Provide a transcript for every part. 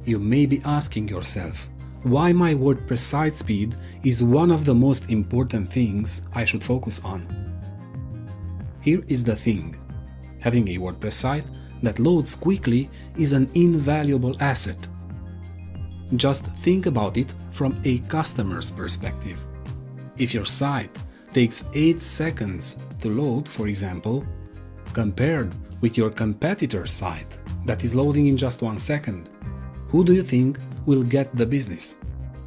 You may be asking yourself, why my WordPress site speed is one of the most important things I should focus on. Here is the thing. Having a WordPress site that loads quickly is an invaluable asset. Just think about it from a customer's perspective. If your site takes 8 seconds to load, for example, compared with your competitor's site that is loading in just 1 second, who do you think will get the business?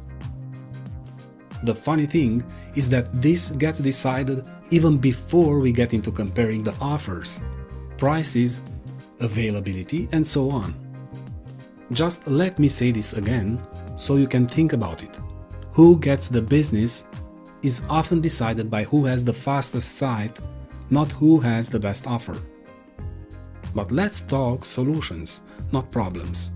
The funny thing is that this gets decided even before we get into comparing the offers, prices, availability, and so on. Just let me say this again so you can think about it. Who gets the business is often decided by who has the fastest site, not who has the best offer. But let's talk solutions, not problems.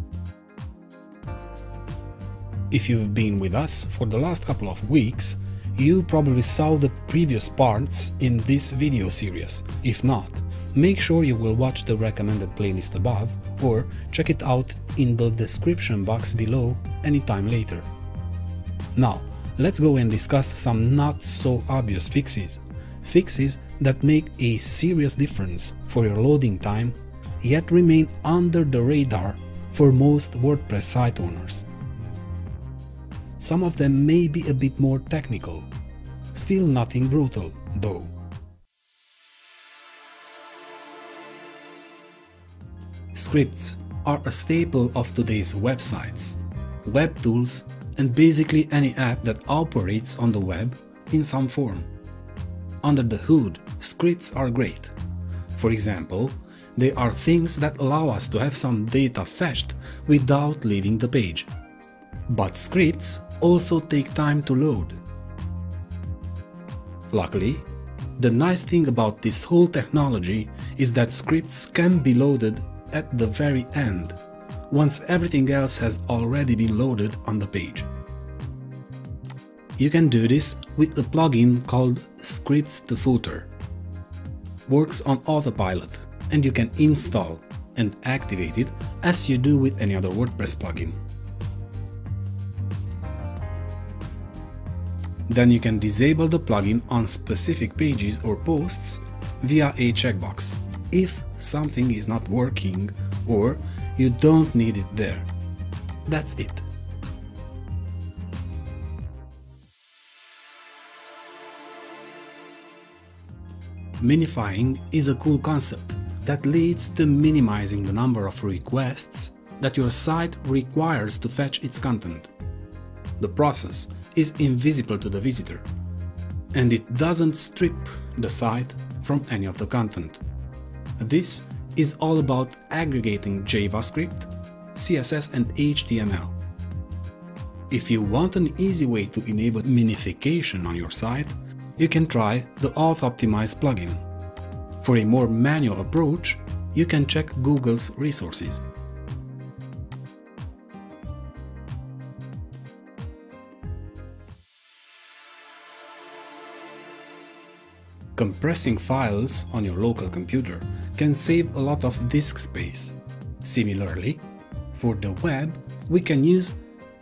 If you've been with us for the last couple of weeks, you probably saw the previous parts in this video series. If not, make sure you will watch the recommended playlist above or check it out in the description box below anytime later. Now, let's go and discuss some not so obvious fixes. Fixes that make a serious difference for your loading time, yet remain under the radar for most WordPress site owners. Some of them may be a bit more technical, still nothing brutal though. Scripts are a staple of today's websites, web tools, and basically any app that operates on the web in some form. Under the hood, scripts are great. For example, they are things that allow us to have some data fetched without leaving the page. But scripts also take time to load. Luckily, the nice thing about this whole technology is that scripts can be loaded at the very end, once everything else has already been loaded on the page. You can do this with a plugin called Scripts to Footer. It works on autopilot, and you can install and activate it as you do with any other WordPress plugin. Then you can disable the plugin on specific pages or posts via a checkbox if something is not working or you don't need it there. That's it. Minifying is a cool concept that leads to minimizing the number of requests that your site requires to fetch its content. The process is invisible to the visitor, and it doesn't strip the site from any of the content. This is all about aggregating JavaScript, CSS, and HTML. If you want an easy way to enable minification on your site, you can try the Auto-Optimize plugin. For a more manual approach, you can check Google's resources. Compressing files on your local computer can save a lot of disk space. Similarly, for the web, we can use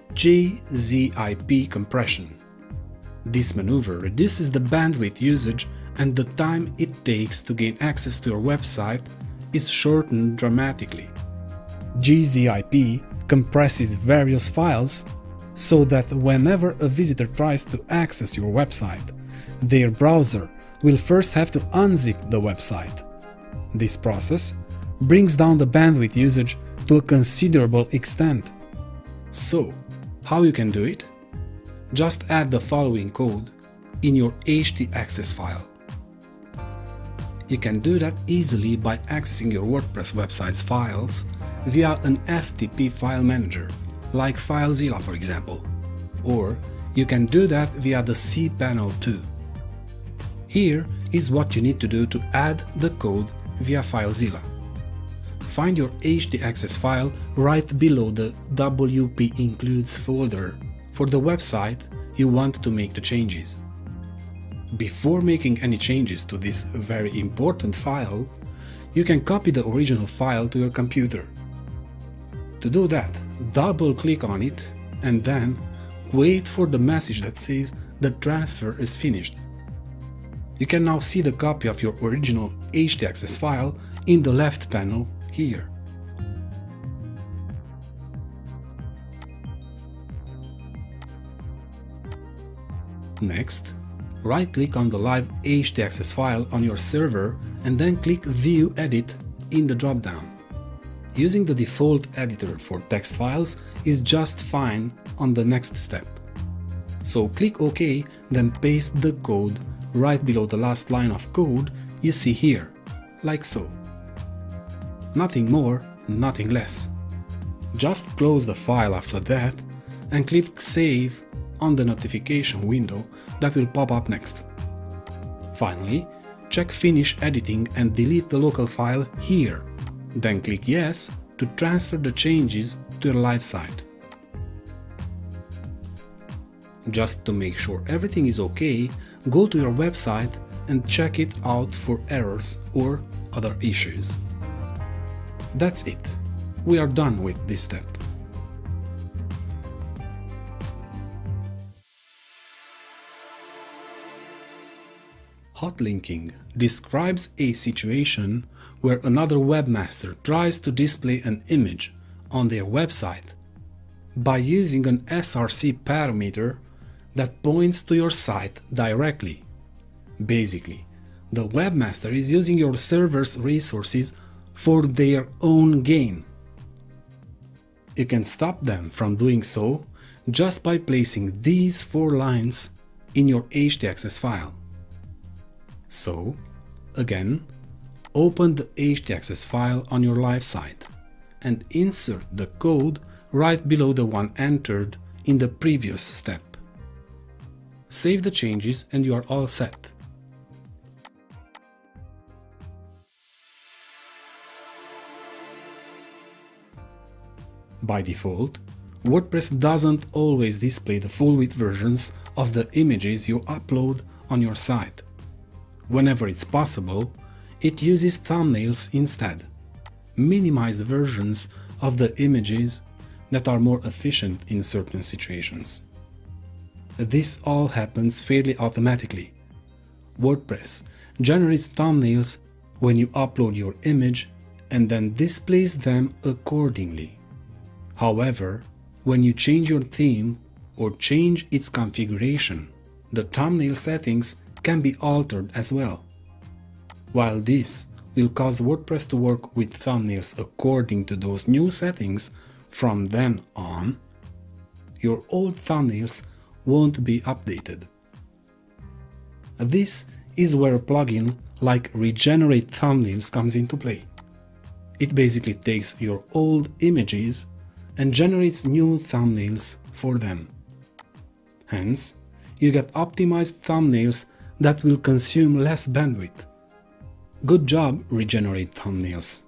GZIP compression. This maneuver reduces the bandwidth usage, and the time it takes to gain access to your website is shortened dramatically. GZIP compresses various files so that whenever a visitor tries to access your website, their browser will first have to unzip the website. This process brings down the bandwidth usage to a considerable extent. So, how you can do it? Just add the following code in your htaccess file. You can do that easily by accessing your WordPress website's files via an FTP file manager, like FileZilla for example, or you can do that via the cPanel too. Here is what you need to do to add the code via FileZilla. Find your htaccess file right below the WP Includes folder for the website you want to make the changes. Before making any changes to this very important file, you can copy the original file to your computer. To do that, double-click on it and then wait for the message that says the transfer is finished. You can now see the copy of your original htaccess file in the left panel here. Next, right-click on the live htaccess file on your server and then click View Edit in the drop-down. Using the default editor for text files is just fine on the next step. So click OK, then paste the code right below the last line of code you see here, like so. Nothing more, nothing less. Just close the file after that and click Save on the notification window that will pop up next. Finally, check Finish Editing and delete the local file here. Then click Yes to transfer the changes to your live site. Just to make sure everything is okay, go to your website and check it out for errors or other issues. That's it. We are done with this step. Hotlinking describes a situation where another webmaster tries to display an image on their website by using an src parameter that points to your site directly. Basically, the webmaster is using your server's resources for their own gain. You can stop them from doing so just by placing these 4 lines in your htaccess file. So, again, open the htaccess file on your live site and insert the code right below the one entered in the previous step. Save the changes and you are all set. By default, WordPress doesn't always display the full-width versions of the images you upload on your site. Whenever it's possible, it uses thumbnails instead, minimized versions of the images that are more efficient in certain situations. This all happens fairly automatically. WordPress generates thumbnails when you upload your image and then displays them accordingly. However, when you change your theme or change its configuration, the thumbnail settings can be altered as well. While this will cause WordPress to work with thumbnails according to those new settings from then on, your old thumbnails won't be updated. This is where a plugin like Regenerate Thumbnails comes into play. It basically takes your old images and generates new thumbnails for them. Hence, you get optimized thumbnails that will consume less bandwidth. Good job, Regenerate Thumbnails!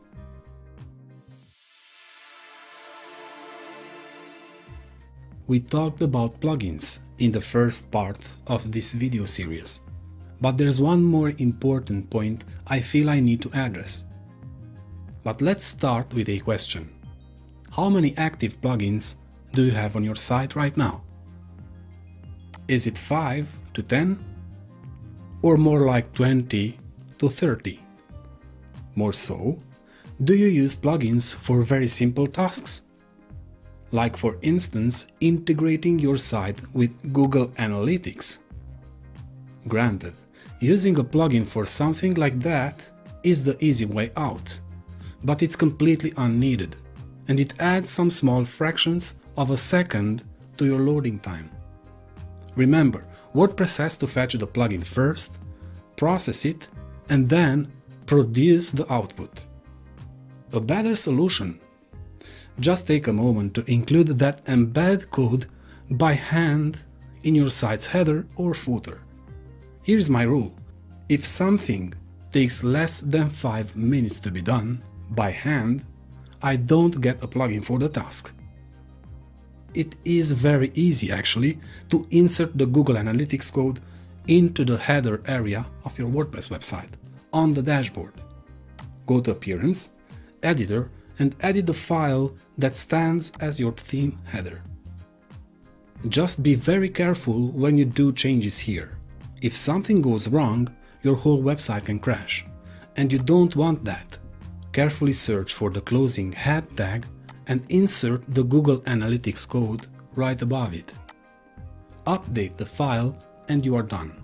We talked about plugins in the first part of this video series, but there's one more important point I feel I need to address. But let's start with a question. How many active plugins do you have on your site right now? Is it 5 to 10? Or more like 20 to 30? More so, do you use plugins for very simple tasks? Like for instance, integrating your site with Google Analytics. Granted, using a plugin for something like that is the easy way out, but it's completely unneeded, and it adds some small fractions of a second to your loading time. Remember, WordPress has to fetch the plugin first, process it, and then produce the output. A better solution: just take a moment to include that embed code by hand in your site's header or footer. Here's my rule: if something takes less than 5 minutes to be done by hand, I don't get a plugin for the task. It is very easy actually to insert the Google Analytics code into the header area of your WordPress website on the dashboard. Go to Appearance, Editor, and edit the file that stands as your theme header. Just be very careful when you do changes here. If something goes wrong, your whole website can crash, and you don't want that. Carefully search for the closing head tag and insert the Google Analytics code right above it. Update the file and you are done.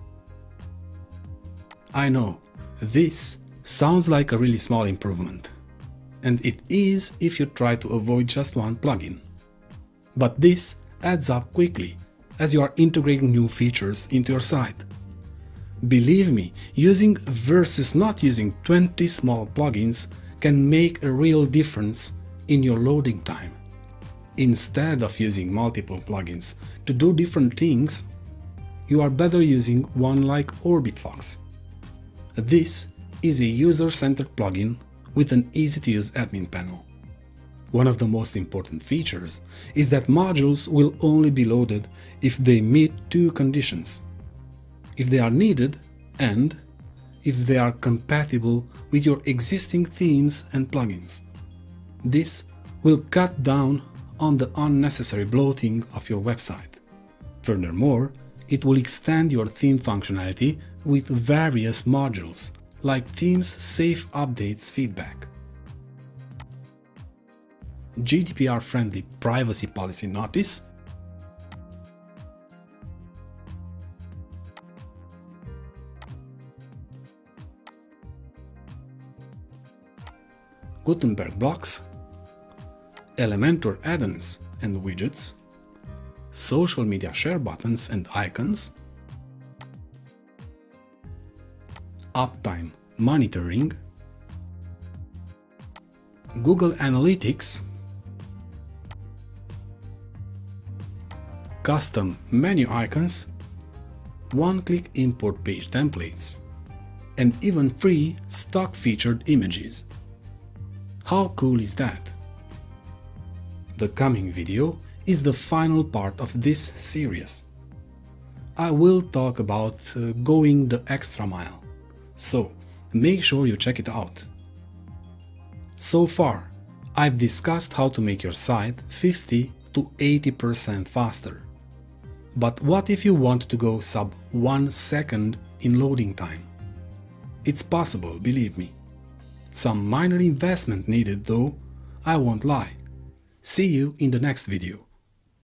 I know, this sounds like a really small improvement, and it is if you try to avoid just one plugin. But this adds up quickly as you are integrating new features into your site. Believe me, using versus not using 20 small plugins can make a real difference in your loading time. Instead of using multiple plugins to do different things, you are better using one like OrbitFox. This is a user-centered plugin with an easy-to-use admin panel. One of the most important features is that modules will only be loaded if they meet two conditions: if they are needed and if they are compatible with your existing themes and plugins. This will cut down on the unnecessary bloating of your website. Furthermore, it will extend your theme functionality with various modules, like Themes Safe Updates Feedback, GDPR-friendly privacy policy notice, Gutenberg blocks, Elementor add-ons and widgets, social media share buttons and icons, uptime monitoring, Google Analytics, custom menu icons, one-click import page templates, and even free stock featured images. How cool is that? The coming video is the final part of this series. I will talk about going the extra mile, so make sure you check it out. So far, I've discussed how to make your site 50 to 80% faster. But what if you want to go sub 1 second in loading time? It's possible, believe me. Some minor investment needed though, I won't lie. See you in the next video.